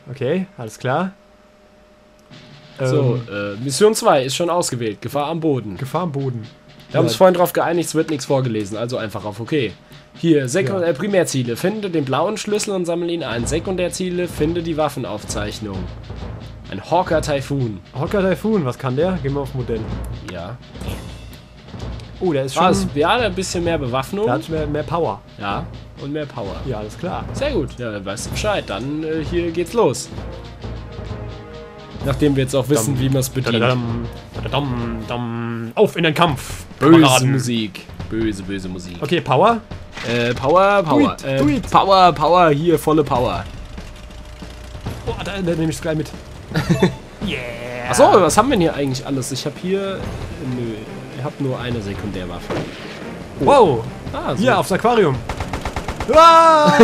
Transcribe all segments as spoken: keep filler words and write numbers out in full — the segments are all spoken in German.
Okay, alles klar. So, Ähm, äh, Mission zwei ist schon ausgewählt. Gefahr am Boden. Gefahr am Boden. Wir haben uns vorhin darauf geeinigt, es wird nichts vorgelesen, also einfach auf OK. Hier, Sekund Ja. äh, Primärziele. Finde den blauen Schlüssel und sammle ihn ein. Sekundärziele, finde die Waffenaufzeichnung. Ein Hawker Typhoon. Hawker Typhoon, was kann der? Gehen wir auf Modell. Ja. Oh, der ist schon... Was? Ja, ein bisschen mehr Bewaffnung. Der hat mehr, mehr Power. Ja, und mehr Power. Ja, alles klar. Sehr gut. Ja, weißt du Bescheid. Dann äh, hier geht's los. Nachdem wir jetzt auch wissen, Dam. wie man es bedient. Dadadam, dadadam, dam. Auf in den Kampf. Böse Kameraden. Musik. Böse, böse Musik. Okay, Power. Äh, Power, Power. it, äh, do it. Power, Power, hier, volle Power. Oh, da, da nehme ich es gleich mit. Yeah. Achso, was haben wir denn hier eigentlich alles? Ich habe hier... Nö, ich habe nur eine Sekundärwaffe. Wow. Ah, so. Hier, aufs Aquarium. Wow.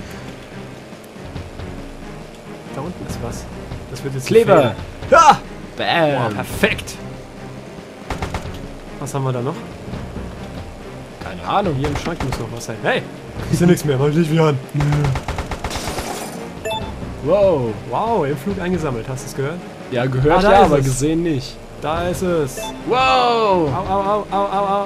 Da unten ist was. Das wird jetzt Kleber. gefährlich. Ja. Bam. Boah, perfekt. Was haben wir da noch? Keine Ahnung. Hier im Schrank muss noch was sein. Hey, ist ja nichts mehr. Mach dich wieder an. Wow. Wow, im Flug eingesammelt. Hast du es gehört? Ja, gehört Ah, da ja, ist aber es. gesehen nicht. Da ist es. Wow. Au, au, au, au, au, au.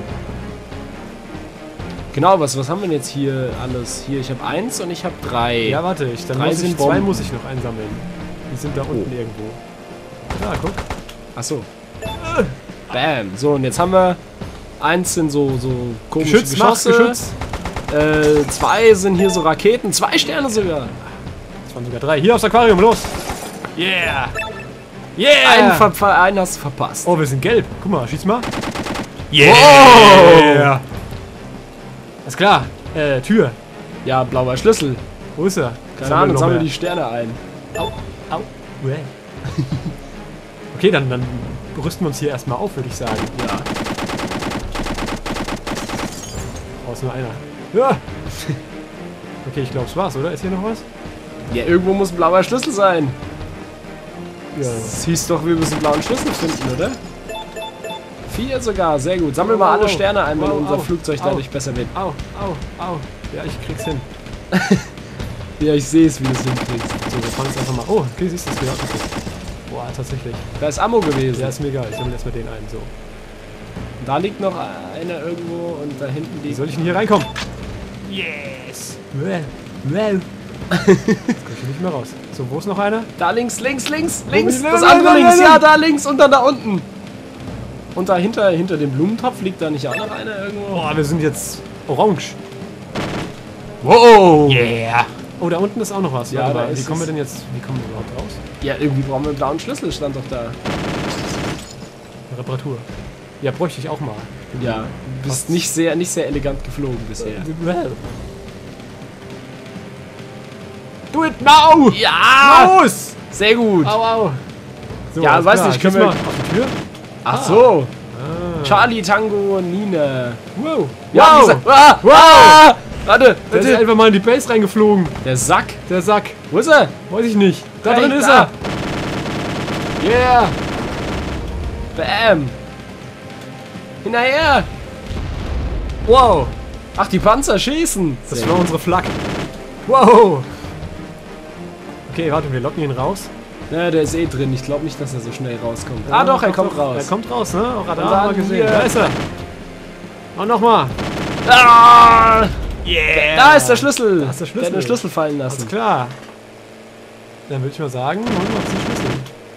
Genau, was, was haben wir denn jetzt hier alles? Hier, ich habe eins und ich habe drei. Ja, warte, ich, dann Drei muss ich, sind zwei Bomben. muss ich noch einsammeln. Die sind da unten irgendwo. Da, guck. Achso. Bam. So, und jetzt haben wir... Eins sind so, so komische Geschütz, Max, Geschosse. Geschütz. Äh, zwei sind hier so Raketen. Zwei Sterne sogar. Das waren sogar drei. Hier aufs Aquarium, los. Yeah. Einen, Yeah. ver einen hast du verpasst. Oh, wir sind gelb. Guck mal, schieß mal. Yeah. Alles klar. Äh, Tür. Ja, blauer Schlüssel. Wo ist er? Keine Sammel Ahnung, noch sammel mehr. die Sterne ein. Au, au. Uäh. Okay, dann, dann rüsten wir uns hier erstmal auf, würde ich sagen. Ja. Oh, ist nur einer. Ja. Okay, ich glaube, es war's, oder? Ist hier noch was? Ja, irgendwo muss ein blauer Schlüssel sein. Ja. Es hieß doch, wir müssen einen blauen Schlüssel finden, oder? Vier sogar, sehr gut. Sammel mal Wow, alle wow. Sterne ein, wenn Wow, unser au, Flugzeug au. dadurch besser wird. Au, au, au. Ja, ich krieg's hin. Ja, ich sehe es, wie du es hinkriegst. So, wir fahren jetzt einfach mal. Oh, okay, siehst du, das geht auch nicht. Boah, tatsächlich. Da ist Ammo gewesen. Ja, ist mir egal. Ich sammle erstmal den ein. So. Da liegt noch einer irgendwo und da hinten Wie liegt... soll ich denn hier reinkommen? Yes! Well, well. Jetzt komm ich hier nicht mehr raus. So, wo ist noch einer? Da links, links, links, Wo links, bin ich? das Nein, andere nein, links, nein, ja, nein. da links und dann da unten. Und dahinter, hinter dem Blumentopf liegt da nicht auch noch einer irgendwo? Boah, wir sind jetzt orange. Wow! Yeah! Oh, da unten ist auch noch was. Ja, Warte da mal, wie ist kommen wir es. denn jetzt, wie kommen wir überhaupt raus? Ja, irgendwie brauchen wir einen blauen Schlüssel, stand doch da. Reparatur. Ja, bräuchte ich auch mal. Ja, du bist nicht sehr, nicht sehr elegant geflogen bisher. Well. Do it now! Ja! Los! Sehr gut! Au, au! So, Ja, alles weiß klar. nicht, können Schieß wir- mal auf die Tür? Ach so! Ah. Charlie, Tango, Nina. Wow! Ja, wow! dieser, ah, Wow! ah, warte, Der ist warte. einfach mal in die Base reingeflogen. Der Sack. Der Sack. Wo ist er? Weiß ich nicht. Da Hey, drin ist da. er. Yeah! Bam! Hinterher! Wow! Ach, die Panzer schießen! Das Sehr war gut. unsere Flak. Wow! Okay, warte, wir locken ihn raus. Ja, der ist eh drin. Ich glaube nicht, dass er so schnell rauskommt. Ah doch, er kommt raus. Er kommt raus, ne? Auch Radar Und dann haben wir gesehen. hier. Da ist er. Und nochmal. Ah! Yeah! Da ist der Schlüssel! Da ist der Schlüssel. Der hat den Schlüssel fallen Alles lassen. klar. Dann würde ich mal sagen, holen wir uns den Schlüssel.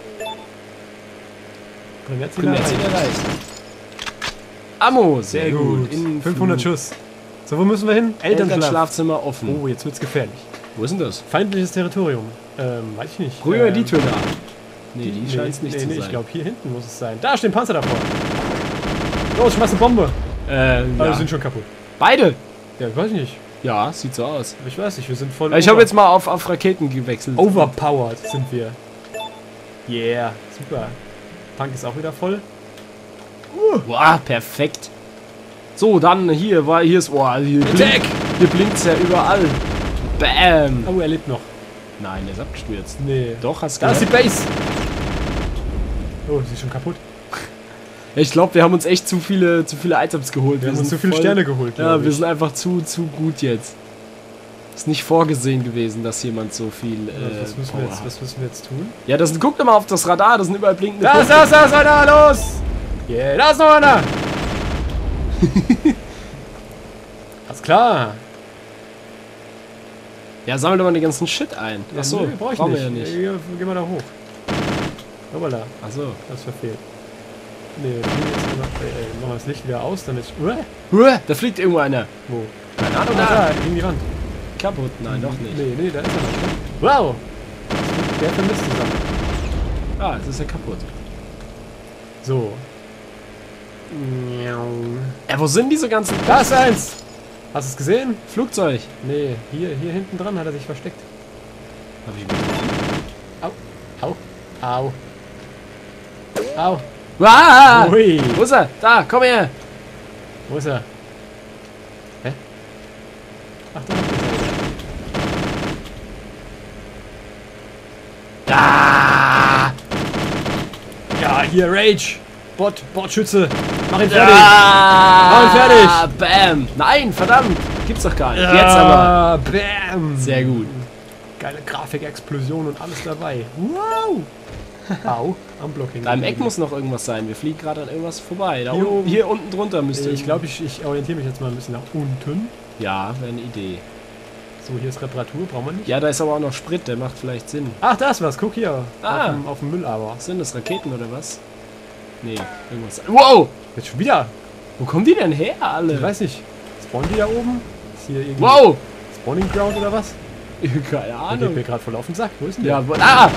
Primärziel Primärziel erreicht. erreicht. Ammo! Sehr gut. In fünfhundert Schuss. So, wo müssen wir hin? Elternschlaf. Elternschlafzimmer offen. Oh, jetzt wird's gefährlich. Wo ist denn das? Feindliches Territorium. Ähm, weiß ich nicht. Rühr ähm, die Tür da. Nee, die nee, scheint es nicht nee, zu nee, sein. ich glaube, hier hinten muss es sein. Da steht ein Panzer davor. Los, schmeiß eine Bombe. äh, Ah, ja. wir sind schon kaputt. Beide! Ja, weiß ich nicht. Ja, sieht so aus. Ich weiß nicht, wir sind voll. Ich habe over- jetzt mal auf, auf Raketen gewechselt. Overpowered sind wir. Yeah, super. Tank ist auch wieder voll. Boah, perfekt. So, dann hier, war hier ist. Boah, hier, Attack! blink, hier blinkt's ja überall. Bam! Oh, er lebt noch. Nein, der ist abgestürzt. Nee. Doch, hast du Da ist die gehört? Base. Oh, sie ist schon kaputt. Ich glaube, wir haben uns echt zu viele, zu viele Items geholt. Wir haben uns sind zu viele voll- Sterne geholt. Ja, glaub wir ich. sind einfach zu, zu gut jetzt. Ist nicht vorgesehen gewesen, dass jemand so viel. Äh, was, müssen wir jetzt, was müssen wir jetzt tun? Ja, das guckt doch mal auf das Radar, das sind überall blinkende Da ist, da ist, da ist einer, los! Yeah, da ist noch einer! Alles klar! Ja, sammel doch mal den ganzen Shit ein. Achso, nee, brauch ich brauchen nicht. wir ja nicht. Geh, geh mal da hoch. Hoppala, Achso. das verfehlt. Nee, wir fliegen jetzt immer, äh, äh, machen wir das Licht wieder aus, damit ich... Uah, Uah, da fliegt irgendwo einer. wo? Keine Ahnung, Ah, da. da, gegen die Wand. Kaputt. Nein, doch nicht. Nee, nee, da ist er noch. Wow! Der vermisst zusammen. Ah, jetzt ist er kaputt. So. Ja, wo sind diese ganzen... Da ist eins! Hast du es gesehen? Flugzeug. Nee, hier, hier hinten dran hat er sich versteckt. Hab ich getroffen? Au, au, au. Au. Ah! Ui. Wo ist er? Da, komm her. Wo ist er? Hä? Ach, da ist er. Ah! Ja, hier, Rage! Bot, Botschütze! Mach ihn fertig! Ah! Mach ihn fertig! Bam! Nein, verdammt! Gibt's doch gar nicht. Jetzt aber. Bam! Sehr gut. Geile Grafikexplosion und alles dabei. Wow! Au, am Blocking. Da im Eck muss noch irgendwas sein. Wir fliegen gerade an irgendwas vorbei. Da Hier unten, oben. hier unten drunter müsste Ich glaube, ich, ich orientiere mich jetzt mal ein bisschen nach unten. Ja, wäre eine Idee. So, hier ist Reparatur, brauchen wir nicht. Ja, da ist aber auch noch Sprit, der macht vielleicht Sinn. Ach, da ist was, guck hier. Ah. Auf, dem, auf dem Müll aber. Was sind das, Raketen oder was? Nee, irgendwas. Wow! Jetzt schon wieder. Wo kommen die denn her, alle? Ich weiß nicht. Spawnen die da oben? Ist hier irgendwie Wow! Spawning Ground oder was? Keine Der geht Ahnung. mir gerade voll auf den Sack. Wo ist denn der? Ja, wo, ah!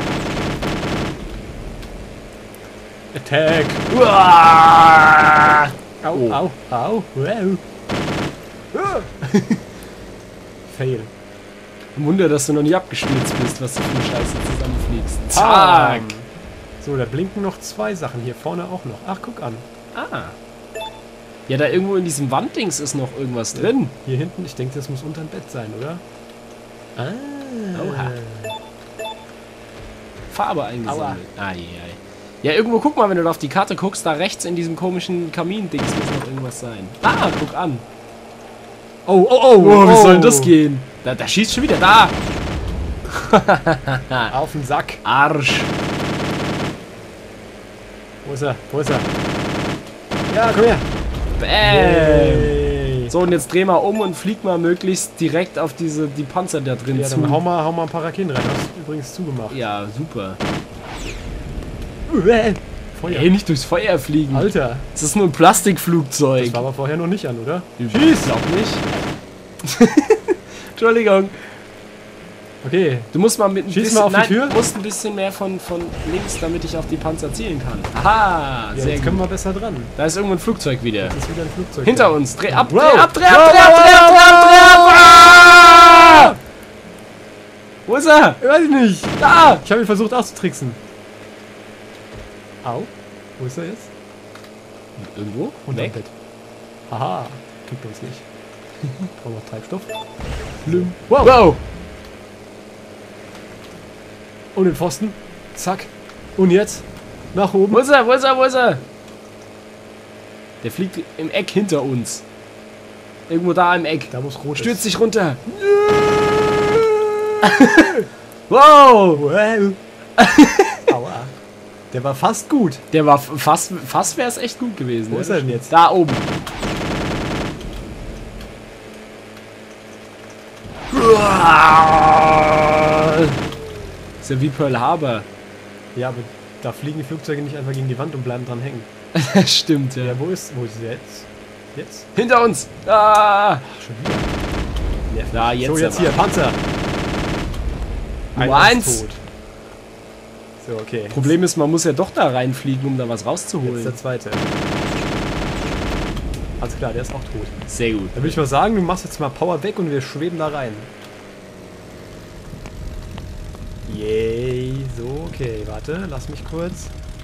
Attack! Uah! Au, Oh. au, au. Wow. Ah. Fail. Wunder, dass du noch nie abgestürzt bist, was du für eine Scheiße zusammenfliegst. Zack! So, da blinken noch zwei Sachen. Hier vorne auch noch. Ach, guck an. Ah. Ja, da irgendwo in diesem Wanddings ist noch irgendwas drin. Hier hinten, ich denke, das muss unter dem Bett sein, oder? Ah. Oha. Farbe eingesammelt. Ai, ai. Ja, irgendwo, guck mal, wenn du da auf die Karte guckst, da rechts in diesem komischen Kamin-Dings muss noch irgendwas sein. Ah, guck an. Oh, oh, oh. Oh, wie soll denn das gehen? Da, da schießt schon wieder. Da! Auf den Sack. Arsch. Wo ist er? Wo ist er? Ja, komm her. Bam. Yay. So, und jetzt dreh mal um und flieg mal möglichst direkt auf diese die Panzer da drin Ja, zu. dann hau mal, hau mal ein paar Raketen rein. Hast du übrigens zugemacht. Ja, super. Feuer. Ey, nicht durchs Feuer fliegen. Alter. Das ist nur ein Plastikflugzeug. Das war aber vorher noch nicht an, oder? Schieß! Glaub nicht. Entschuldigung. Okay. Du musst mal mit ein Schieß bisschen, mal auf die nein, Tür. du musst ein bisschen mehr von, von links, damit ich auf die Panzer zielen kann. Aha, Ja, sehr jetzt gut. können wir besser dran. Da ist irgendwo ein Flugzeug wieder. Das ist wieder ein Flugzeug. Hinter uns. Dreh ab, Wow. dreh ab, dreh ab, Wow, dreh ab, wow, dreh ab, dreh ab, dreh ab, wow, Ah! Wo ist er? Ich weiß nicht. Da! Ich habe ihn versucht auszutricksen. Au. Wo ist er jetzt? Irgendwo? Unterm Weg. Bett. Haha. Kriegt uns nicht. Brauchen noch Treibstoff. Blüm. Wow. Wow! Und den Pfosten. Zack. Und jetzt? Nach oben. Wo ist er? Wo ist er? Wo ist er? Der fliegt im Eck hinter uns. Irgendwo da im Eck. Da muss rot Stürzt sich runter. Wow! Wow. Aua. Der war fast gut. Der war f- fast, fast wäre es echt gut gewesen. Wo ne? ist er denn jetzt? Da oben. Ist ja wie Pearl Harbor. Ja, aber da fliegen die Flugzeuge nicht einfach gegen die Wand und bleiben dran hängen. Stimmt, ja. Ja, wo ist, wo ist er jetzt? Jetzt? Hinter uns! Ah! Schon wieder. Nervig. Da, jetzt so, jetzt aber. hier, Panzer. Nummer Einer ist eins. tot. So, okay. Problem ist, man muss ja doch da reinfliegen, um da was Jetzt rauszuholen. der zweite. Alles klar, der ist auch tot. Sehr gut. Dann würde ich mal sagen, du machst jetzt mal Power weg und wir schweben da rein. Yay, so, okay, warte, lass mich kurz.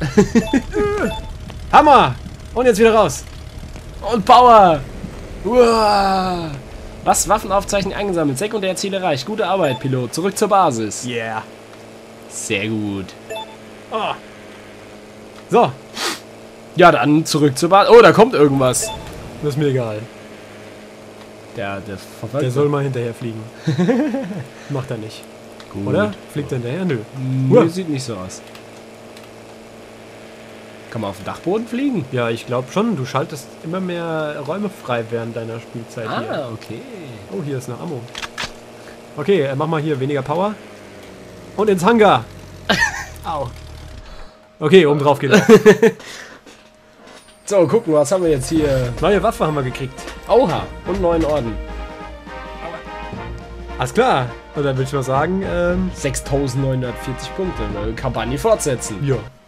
Hammer! Und jetzt wieder raus. Und Power! Uah. Was? Waffenaufzeichnung eingesammelt. Sekundärziel erreicht. Gute Arbeit, Pilot. Zurück zur Basis. Yeah. Sehr gut. Oh. So, Ja, dann zurück zur Basis. Oh, da kommt irgendwas. das ist mir egal. Der, der verfolgt. Der soll mal hinterher fliegen. Macht er nicht. Gut. Oder? Fliegt er hinterher? Nö. Nö, Uah. sieht nicht so aus. Kann man auf dem Dachboden fliegen? Ja, ich glaube schon. Du schaltest immer mehr Räume frei während deiner Spielzeit hier. Ah, okay. Oh, hier ist eine Ammo. Okay, äh, mach mal hier weniger Power. Und ins Hangar. Au. Okay, oben drauf geht er. So, gucken, was haben wir jetzt hier? Neue Waffe haben wir gekriegt. Oha, und neuen Orden. Alles klar. Und dann würde ich mal sagen, ähm, sechstausendneunhundertvierzig Punkte. Neue Kampagne fortsetzen. ja.